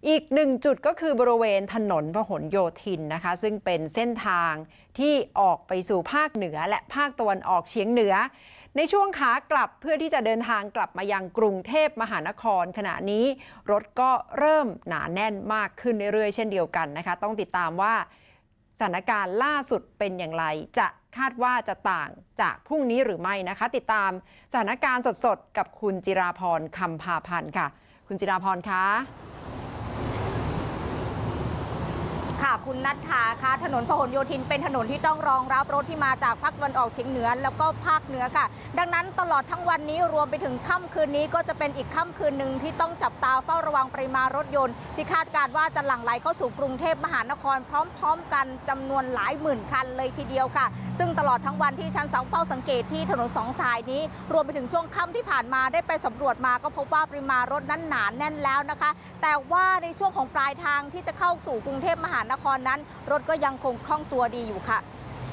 อีกหนึ่งจุดก็คือบริเวณถนนพหลโยธินนะคะซึ่งเป็นเส้นทางที่ออกไปสู่ภาคเหนือและภาคตะวันออกเฉียงเหนือในช่วงขากลับเพื่อที่จะเดินทางกลับมายังกรุงเทพมหานครขณะนี้รถก็เริ่มหนาแน่นมากขึ้นเรื่อยๆเช่นเดียวกันนะคะต้องติดตามว่าสถานการณ์ล่าสุดเป็นอย่างไรจะคาดว่าจะต่างจากพรุ่งนี้หรือไม่นะคะติดตามสถานการณ์สดๆกับคุณจิราพรคำพาพันธ์ค่ะคุณจิราพรคะค่ะคุณนัทธาค่ะถนนพหลโยธินเป็นถนนที่ต้องรองรับรถที่มาจากภาคตะวันออกเฉียงเหนือแล้วก็ภาคเหนือค่ะดังนั้นตลอดทั้งวันนี้รวมไปถึงค่ำคืนนี้ก็จะเป็นอีกค่ำคืนหนึ่งที่ต้องจับตาเฝ้าระวังปริมาณรถยนต์ที่คาดการณ์ว่าจะหลั่งไหลเข้าสู่กรุงเทพมหานครพร้อมๆกันจำนวนหลายหมื่นคันเลยทีเดียวค่ะซึ่งตลอดทั้งวันที่ฉันเฝ้าสังเกตที่ถนนสองสายนี้รวมไปถึงช่วงค่ำที่ผ่านมาได้ไปสำรวจมาก็พบว่าปริมาณรถนั้นหนาแน่นแล้วนะคะแต่ว่าในช่วงของปลายทางที่จะเข้าสู่กรุงเทพมหานครนั้นรถก็ยังคงคล่องตัวดีอยู่ค่ะ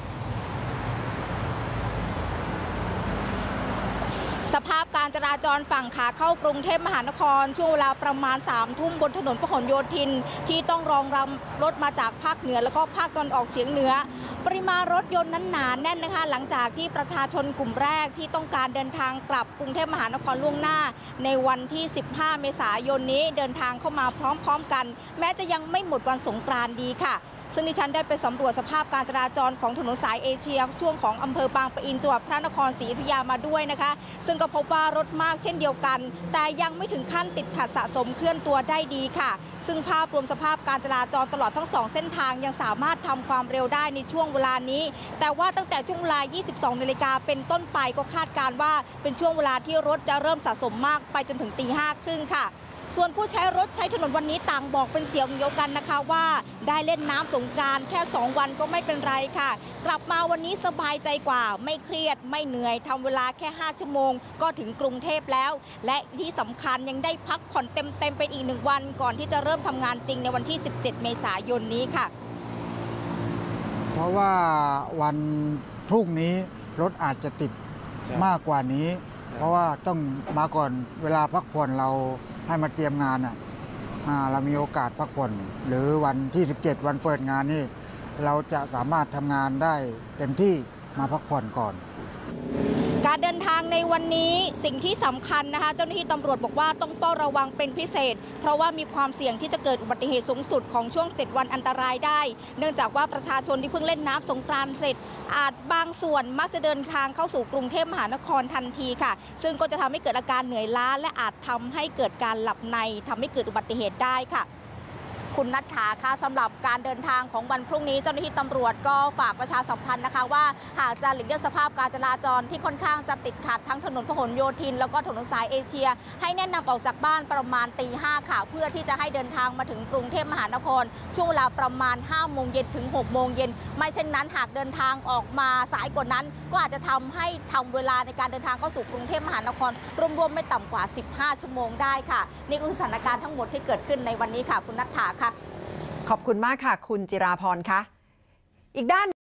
สภาพการจราจรฝั่งขาเข้ากรุงเทพมหานครช่วงเวลาประมาณ3 ทุ่มบนถนนพหลโยธินที่ต้องรองรับรถมาจากภาคเหนือแล้วก็ภาคตะวันออกเฉียงเหนือปริมาณรถยนต์นั้นหนาแน่นนะคะหลังจากที่ประชาชนกลุ่มแรกที่ต้องการเดินทางกลับกรุงเทพมหานครล่วงหน้าในวันที่15 เมษายนนี้เดินทางเข้ามาพร้อมๆกันแม้จะยังไม่หมดวันสงกรานต์ดีค่ะซึ่งดิฉันได้ไปสำรวจสภาพการจราจรของถนนสายเอเชียช่วงของอำเภอบางปะอินจังหวัดพระนครศรีอยุธยามาด้วยนะคะซึ่งก็พบว่ารถมากเช่นเดียวกันแต่ยังไม่ถึงขั้นติดขัดสะสมเคลื่อนตัวได้ดีค่ะซึ่งภาพรวมสภาพการจราจรตลอดทั้ง2เส้นทางยังสามารถทำความเร็วได้ในช่วงเวลานี้แต่ว่าตั้งแต่ช่วงเวลา 22 นาฬิกาเป็นต้นไปก็คาดการณ์ว่าเป็นช่วงเวลาที่รถจะเริ่มสะสมมากไปจนถึงตี 5:30 ค่ะส่วนผู้ใช้รถใช้ถนนวันนี้ต่างบอกเป็นเสียงเดียวกันนะคะว่าได้เล่นน้ำสงกรานต์แค่2 วันก็ไม่เป็นไรค่ะกลับมาวันนี้สบายใจกว่าไม่เครียดไม่เหนื่อยทำเวลาแค่5 ชั่วโมงก็ถึงกรุงเทพแล้วและที่สำคัญยังได้พักผ่อนเต็มเป็นอีก1 วันก่อนที่จะเริ่มทำงานจริงในวันที่17 เมษายนนี้ค่ะเพราะว่าวันพรุ่งนี้รถอาจจะติดมากกว่านี้เพราะว่าต้องมาก่อนเวลาพักผ่อนเราให้มาเตรียมงานเรามีโอกาสพักผ่อนหรือวันที่17วันเปิดงานนี่เราจะสามารถทำงานได้เต็มที่มาพักผ่อนก่อนการเดินทางในวันนี้สิ่งที่สำคัญนะคะเจ้าหน้าที่ตำรวจบอกว่าต้องเฝ้าระวังเป็นพิเศษเพราะว่ามีความเสี่ยงที่จะเกิดอุบัติเหตุสูงสุดของช่วง7 วันอันตรายได้เนื่องจากว่าประชาชนที่เพิ่งเล่นน้ำสงกรานต์เสร็จอาจบางส่วนมักจะเดินทางเข้าสู่กรุงเทพมหานครทันทีค่ะซึ่งก็จะทำให้เกิดอาการเหนื่อยล้าและอาจทำให้เกิดการหลับในทำให้เกิดอุบัติเหตุได้ค่ะคุณนัทธาค่ะสำหรับการเดินทางของวันพรุ่งนี้เจ้าหน้าที่ตำรวจก็ฝากประชาสัมพันธ์นะคะว่าหากจะหลีกเลี่ยงสภาพการจราจรที่ค่อนข้างจะติดขัดทั้งถนนพหลโยธินแล้วก็ถนนสายเอเชียให้แนะนำออกจากบ้านประมาณตี 5ค่ะเพื่อที่จะให้เดินทางมาถึงกรุงเทพมหานครช่วงเวลาประมาณ5 โมงเย็นถึง6 โมงเย็นไม่เช่นนั้นหากเดินทางออกมาสายกว่านั้นก็อาจจะทำให้ทำเวลาในการเดินทางเข้าสู่กรุงเทพมหานครรวมๆไม่ต่ำกว่า15 ชั่วโมงได้ค่ะนี่คือสถานการณ์ทั้งหมดที่เกิดขึ้นในวันนี้ค่ะคุณนัทธาค่ะขอบคุณมากค่ะคุณจิราพรคะอีกด้าน